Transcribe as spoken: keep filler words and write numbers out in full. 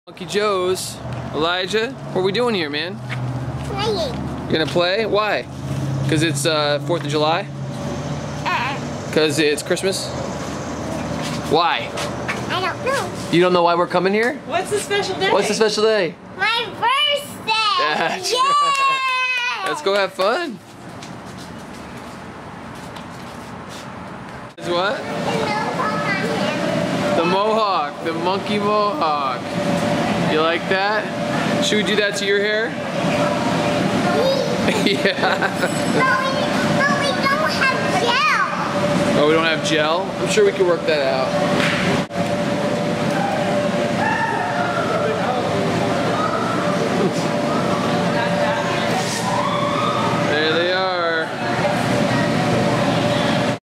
Monkey Joe's. Elijah, what are we doing here, man? Playing. You're gonna play? Why? Because it's uh, fourth of July? Uh, Because it's Christmas? Why? I don't know. You don't know why we're coming here? What's the special day? What's the special day? My birthday! That's- Yay! Let's go have fun. Is what? The mohawk, the monkey mohawk. You like that? Should we do that to your hair? Yeah. But we, but we don't have gel. Oh, we don't have gel? I'm sure we can work that out.